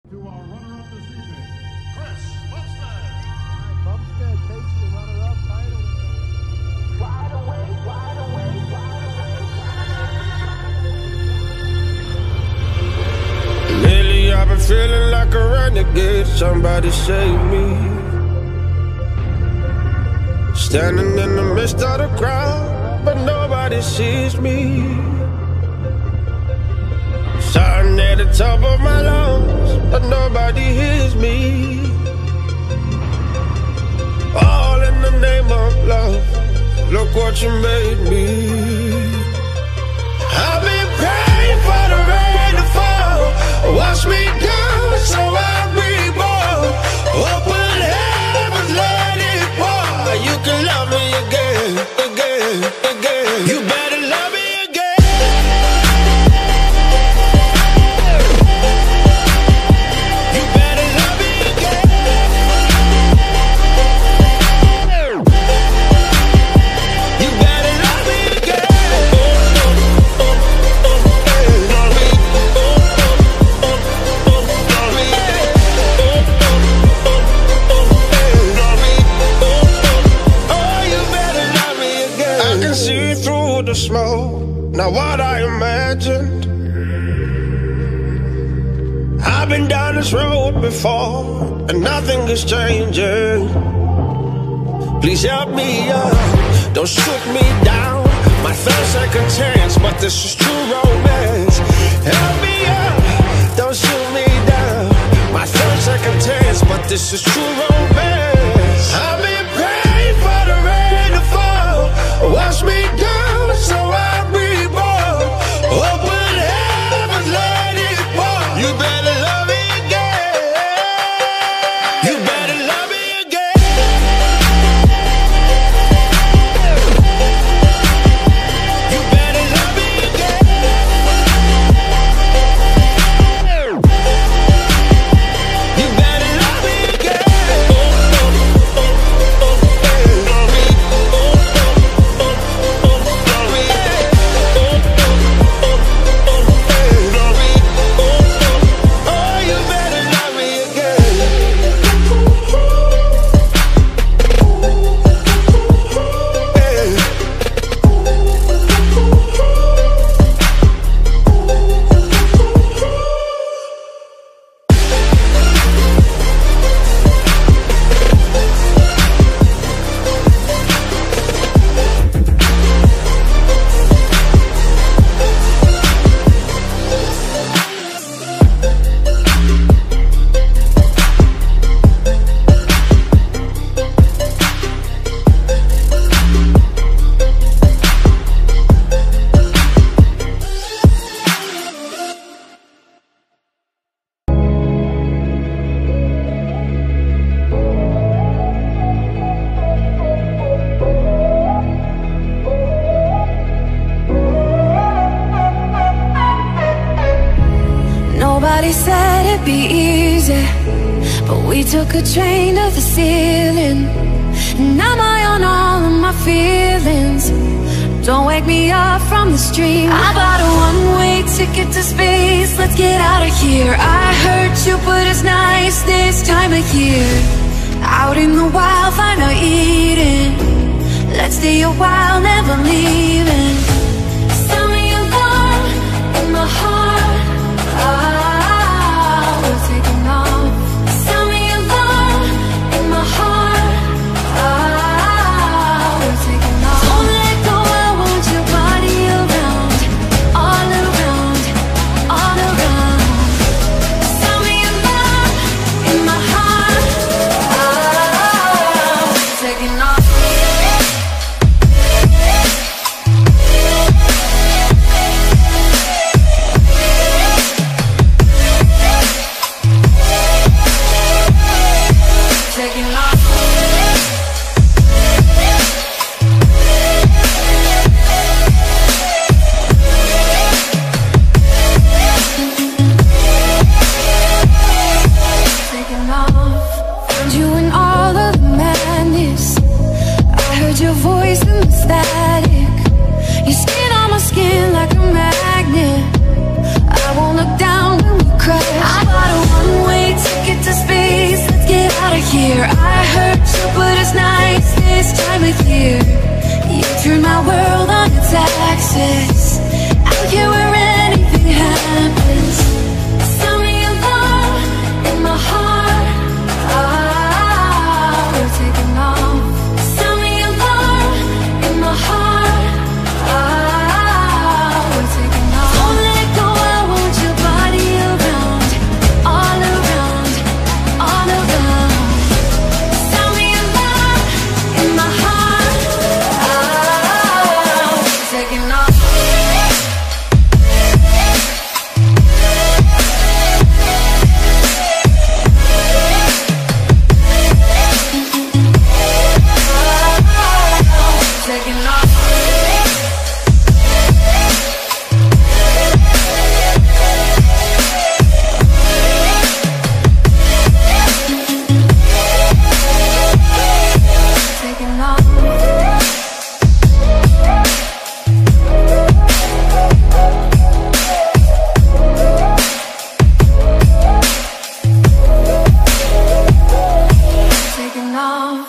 To our runner-up this evening, Chris Bumstead. Bumstead takes the runner-up title. Wide awake, wide awake, wide awake. Lately I've been feeling like a renegade. Somebody save me. Standing in the midst of the crowd, but nobody sees me. Shouting at the top of my lungs, but nobody hears me. All in the name of love. Look what you made me. I've been praying for the rain to fall. Wash me down so I reborn. Open heavens, let it pour. You can love me again, again, again. You better love me again. You better love me again. You better love me again. I can see through the smoke, not what I imagined. I've been down this road before, and nothing is changing. Please help me up, don't shoot me down. My third second chance, but this is true romance. Help me up, don't shoot me down. My third second chance, but this is true romance. I've been praying for the rain to fall. Wash me down so I reborn. Open heavens, let it pour. You better love me again. You better love me again. You better love me again. You better love me again. Oh, you better love me again. Nobody said it'd be easy, but we took a train to the ceiling. And I'm high on all of my feelings. Don't wake me up from the stream. I bought a one-way ticket to space. Let's get out of here. I heard you, but it's nice this time of year. Out in the wild, find our Eden. Let's stay a while, never leaving. Sound the alarm in my heart. We're taking off. Sound the alarm in my heart. We're taking off. Don't let go, I want your body around, all around, all around. Sound the alarm in my heart. We're taking off. swear I hurt you, but it's nice this time of year. You turn my world on its axis. Out here where anything happens. Sound me alarm in my heart. Ah, we're taking off. Sound me alarm in my heart. Ah, we're taking off. Don't let go, I want your body around, all around, all around. Sound me alarm in my heart. Ah, we're taking off. Taking off. Taking off. Taking off.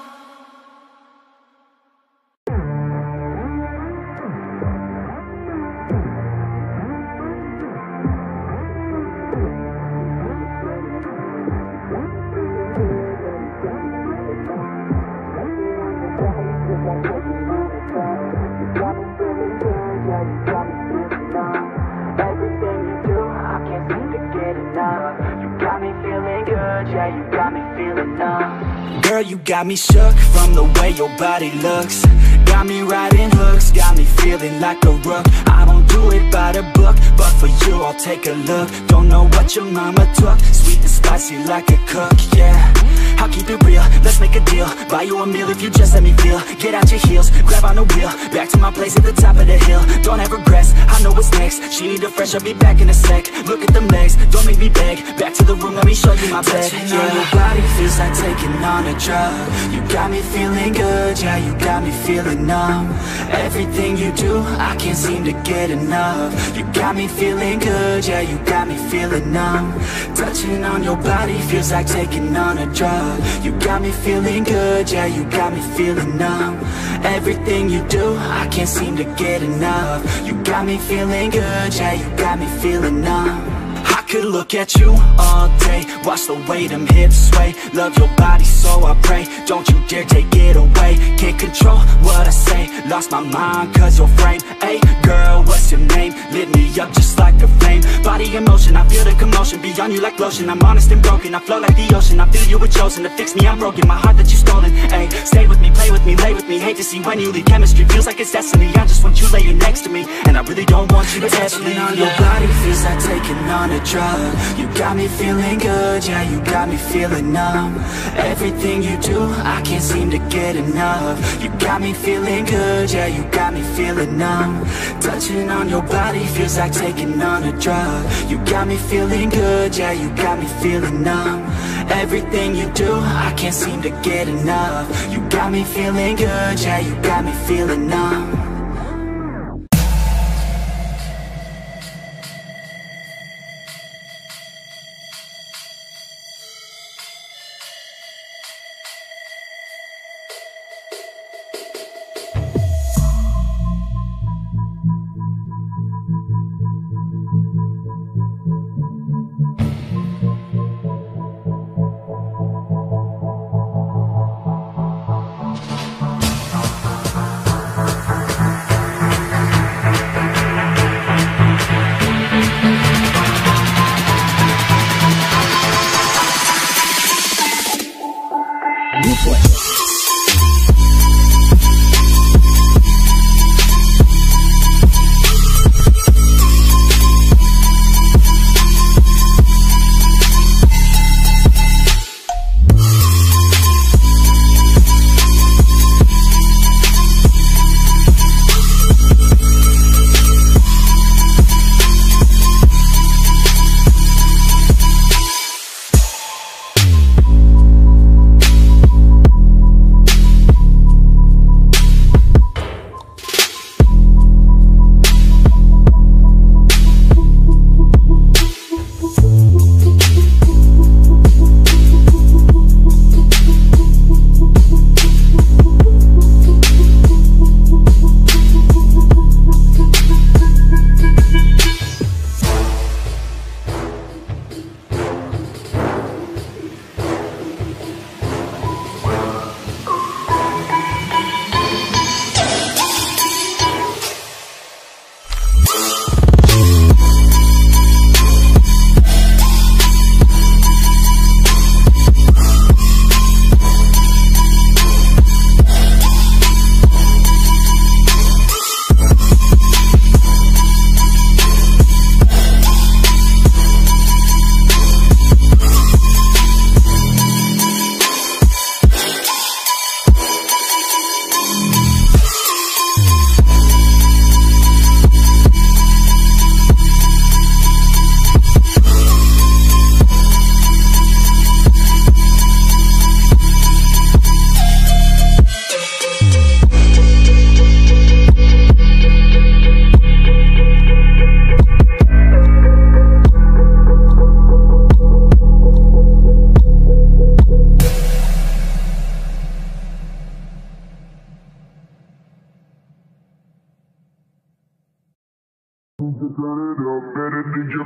Everything you do, I can't seem to get enough. You got me feeling good, yeah, you got me feeling numb. Girl, you got me shook from the way your body looks. Got me riding hooks, got me feeling like a rook. I don't do it by the book, but for you I'll take a look. Don't know what your mama took, sweet and spicy like a cook, yeah. I'll keep it real, let's make a deal. Buy you a meal if you just let me feel. Get out your heels, grab on the wheel. Back to my place at the top of the hill. Don't have regrets, I know what's next. She need a fresh, I'll be back in a sec. Look at them legs, don't make me beg. Back to the room, let me show you my bed. Touching on your body feels like taking on a drug. You got me feeling good, yeah, you got me feeling numb. Everything you do, I can't seem to get enough. You got me feeling good, yeah, you got me feeling numb. Touching on your body feels like taking on a drug. You got me feeling good, yeah, you got me feeling numb. Everything you do, I can't seem to get enough. You got me feeling good, yeah, you got me feeling numb. I could look at you all day, watch the way them hips sway. Love your body, so I pray, don't you dare take it away. Can't control what I say, lost my mind cause your frame. Hey girl, what's your name? Lit me up just like a flame. Body in motion, I feel the commotion. Beyond you like lotion, I'm honest and broken. I flow like the ocean, I feel you were chosen to fix me, I'm broken. My heart that you stolen, hey. Stay with me, play with me, lay with me. Hate to see when you leave, chemistry feels like it's destiny. I just want you laying next to me, and I really don't want you to ever leave. On your body feels like taking on a drug. You got me feeling good, yeah, you got me feeling numb. Everything you do, I can't seem to get enough. You got me feeling good, yeah, you got me feeling numb. Touching on your body feels like taking on a drug. You got me feeling good, yeah, you got me feeling numb. Everything you do, I can't seem to get enough. You got me feeling good, yeah, you got me feeling numb.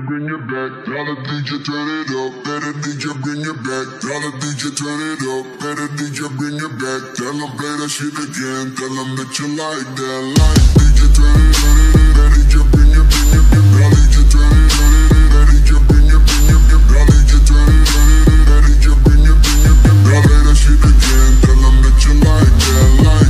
bring it back. Tell the DJ turn it up. Better DJ bring it back. Tell the DJ turn it up. Better DJ bring it back. Tell them play that shit again. Tell them that you like that. Like DJ turn it up. Better DJ bring it, bring it, bring it. Tell DJ turn it up. Better DJ bring it, bring it, bring it. Tell DJ turn it up. Better DJ bring it, bring it, bring it. Tell play that shit again. Tell them that you like that. Like.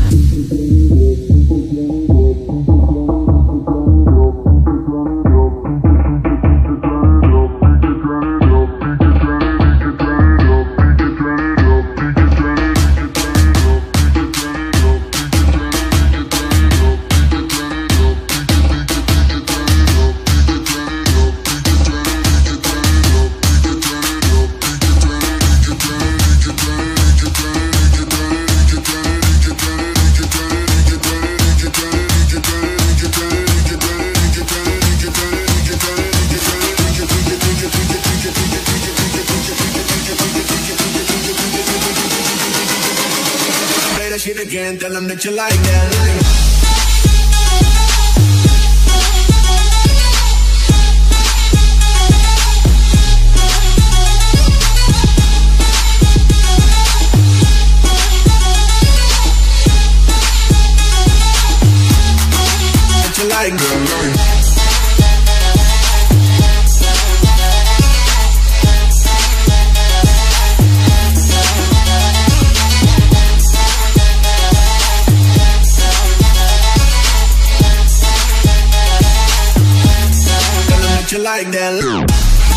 Shit again, tell them that you like that. That you like that. You like that.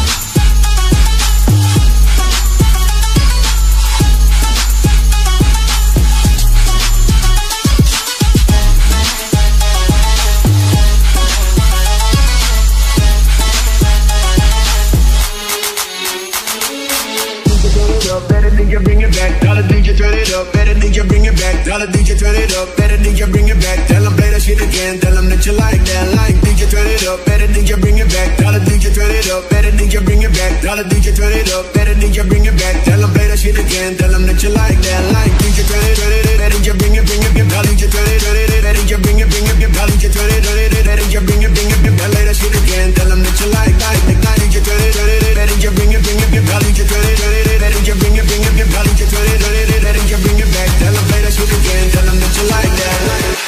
Better DJ bring it back. Tell the DJ turn it up. Better DJ bring it back. Tell the DJ turn it up. Better DJ bring it back. Tell them play that shit again. Tell them that you like that. Like DJ turn it up. Better DJ bring it back. Tell the DJ turn it up. Better DJ bring it back. Tell the DJ turn it up. Better DJ bring it back. Tell them play that shit again. Tell them that you like that. Like DJ turn it, turn it. Better DJ bring it, bring it, tell DJ turn it, turn it. Better DJ bring it, bring it, tell DJ turn it, turn it. Better DJ bring it, bring it, play that shit again. Tell them that you like DJ turn it, turn it. Better DJ bring it, bring it, tell DJ turn it, turn it. Better DJ bring it, bring it, tell DJ turn it, turn it. Better DJ bring it back. Tell them play that shit again. Tell them that you like that.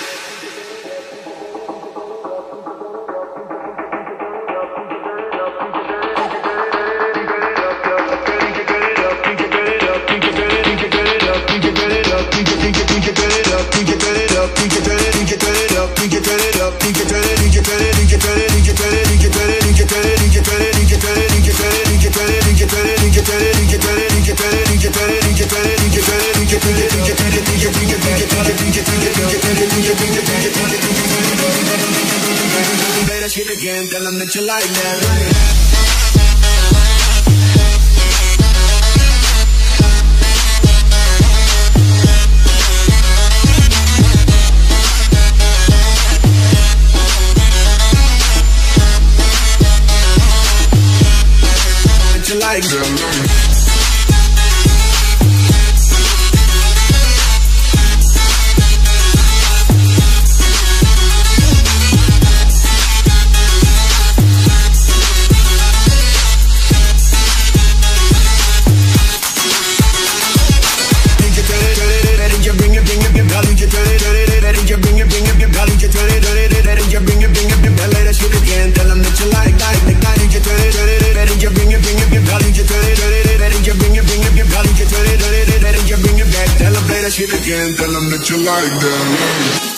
Play that shit again, tell them that you like that. You like them. Shit again, tell them that you like that.